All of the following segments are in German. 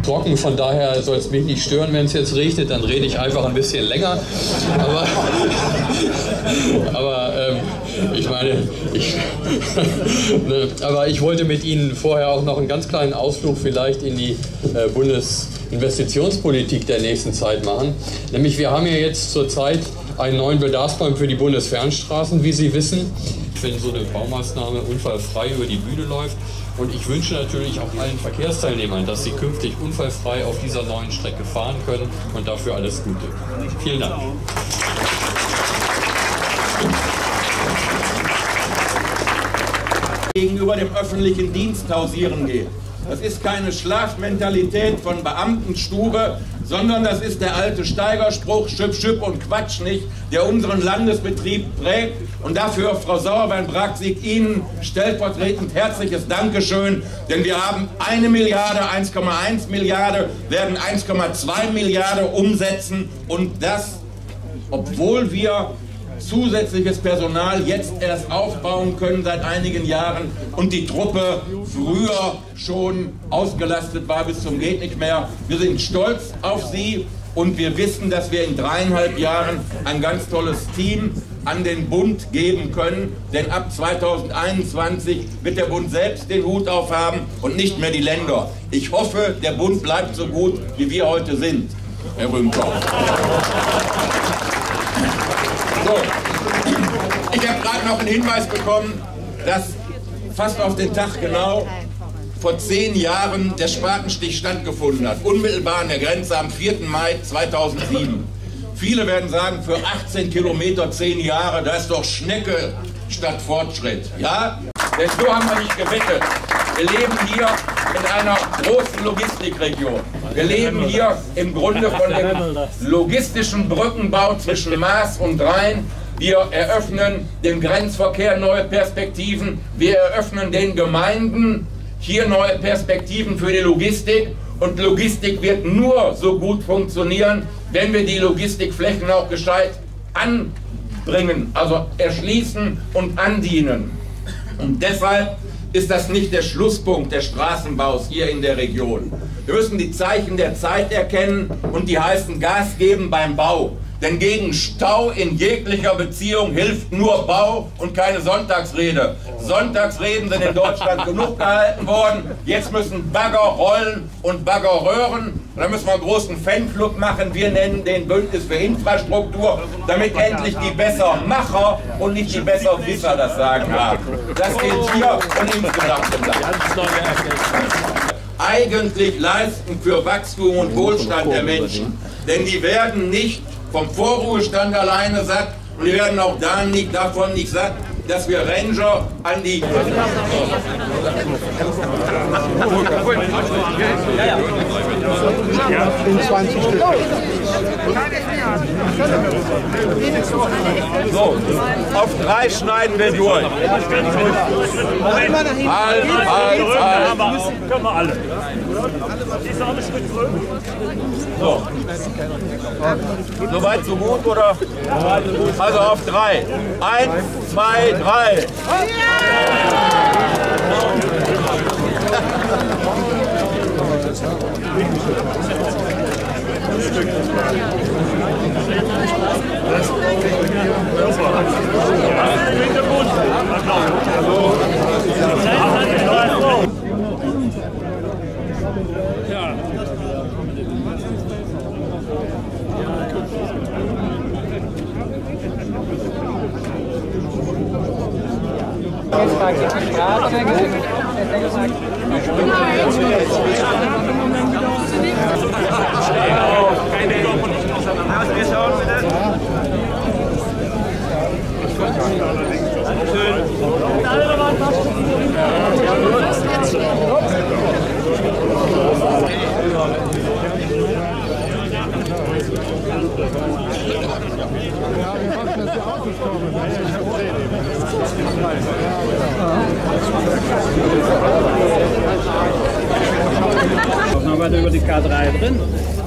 trocken, von daher soll es mich nicht stören, wenn es jetzt regnet, dann rede ich einfach ein bisschen länger. Aber ich meine, aber ich wollte mit Ihnen vorher auch noch einen ganz kleinen Ausflug vielleicht in die Bundesinvestitionspolitik der nächsten Zeit machen. Nämlich wir haben ja jetzt zurzeit einen neuen Bedarfsplan für die Bundesfernstraßen, wie Sie wissen, wenn so eine Baumaßnahme unfallfrei über die Bühne läuft. Und ich wünsche natürlich auch allen Verkehrsteilnehmern, dass sie künftig unfallfrei auf dieser neuen Strecke fahren können und dafür alles Gute. Vielen Dank. Gegenüber dem öffentlichen Dienst hausieren geht. Das ist keine Schlafmentalität von Beamtenstube, sondern das ist der alte Steigerspruch, Schüpp, Schüpp und Quatsch nicht, der unseren Landesbetrieb prägt. Und dafür, Frau Sauerwein-Braksig, Ihnen stellvertretend herzliches Dankeschön, denn wir haben 1 Milliarde, 1,1 Milliarde, werden 1,2 Milliarden umsetzen und das, obwohl wir zusätzliches Personal jetzt erst aufbauen können seit einigen Jahren und die Truppe früher schon ausgelastet war bis zum geht nicht mehr. Wir sind stolz auf Sie und wir wissen, dass wir in 3,5 Jahren ein ganz tolles Team an den Bund geben können, denn ab 2021 wird der Bund selbst den Hut aufhaben und nicht mehr die Länder. Ich hoffe, der Bund bleibt so gut, wie wir heute sind, Herr Rühmkopf. So. Ich habe gerade noch einen Hinweis bekommen, dass fast auf den Tag genau vor 10 Jahren der Spatenstich stattgefunden hat, unmittelbar an der Grenze am 4. Mai 2007. Viele werden sagen, für 18 Kilometer 10 Jahre, da ist doch Schnecke statt Fortschritt. Ja, denn so haben wir nicht gewettet. Wir leben hier in einer großen Logistikregion. Wir leben hier im Grunde von dem logistischen Brückenbau zwischen Maas und Rhein. Wir eröffnen dem Grenzverkehr neue Perspektiven. Wir eröffnen den Gemeinden hier neue Perspektiven für die Logistik. Und Logistik wird nur so gut funktionieren, wenn wir die Logistikflächen auch gescheit anbringen, also erschließen und andienen. Und deshalb ist das nicht der Schlusspunkt des Straßenbaus hier in der Region. Wir müssen die Zeichen der Zeit erkennen und die heißen Gas geben beim Bau. Denn gegen Stau in jeglicher Beziehung hilft nur Bau und keine Sonntagsrede. Sonntagsreden sind in Deutschland genug gehalten worden. Jetzt müssen Bagger rollen und Bagger röhren. Da müssen wir einen großen Fanclub machen. Wir nennen den Bündnis für Infrastruktur, damit endlich die Bessermacher und nicht die Besserwisser das Sagen haben. Das gilt hier und insgesamt im Land. Eigentlich leisten für Wachstum und Wohlstand der Menschen. Denn die werden nicht vom Vorruhestand alleine satt und wir werden auch davon nicht satt, dass wir Ranger an die... In 20 Stück. So, auf 3 schneiden wir durch. Halt. Können wir alle. So. Soweit so gut, oder? Also auf 3. 1, 2, 3. Noch weiter über die K3 drin.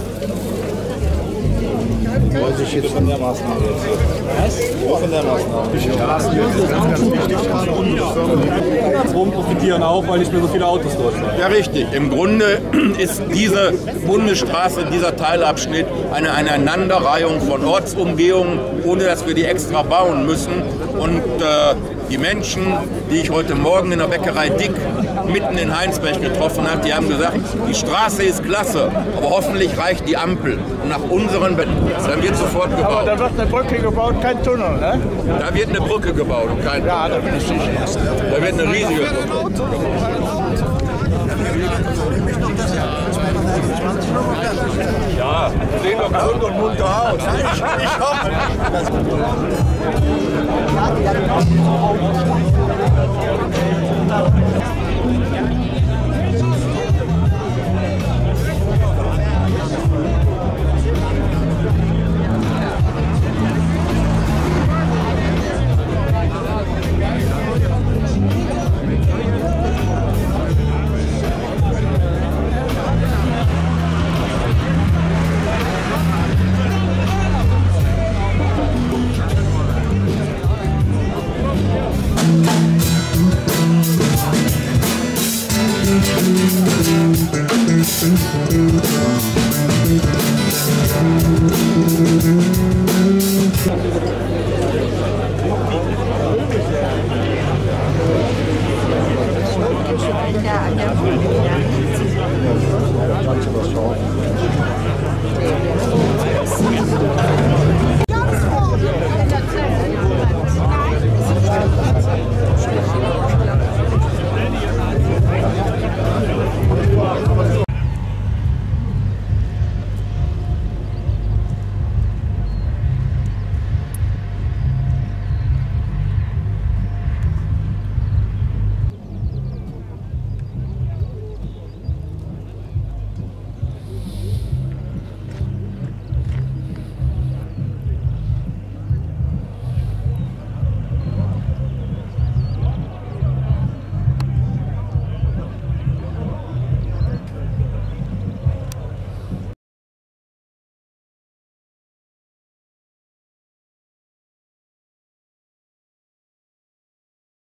Weiß ich jetzt von der Maßnahme jetzt. Was? Von der Maßnahme. Die Straßen sind ganz wichtig. Profitieren auch, weil nicht mehr so viele Autos dort sind. Ja, richtig. Im Grunde ist diese Bundesstraße, dieser Teilabschnitt, eine Aneinanderreihung von Ortsumgehungen, ohne dass wir die extra bauen müssen. Und die Menschen, die ich heute Morgen in der Bäckerei Dick mitten in Heinsberg getroffen habe, die haben gesagt, die Straße ist klasse, aber hoffentlich reicht die Ampel. Und nach unseren dann wird sofort gebaut. Aber da wird eine Brücke gebaut, kein Tunnel, ne? Da wird eine Brücke gebaut, kein Tunnel. Ja, da bin ich sicher. Da wird eine riesige Brücke. Ja, sehen doch gesund und munter aus. Ich hoffe.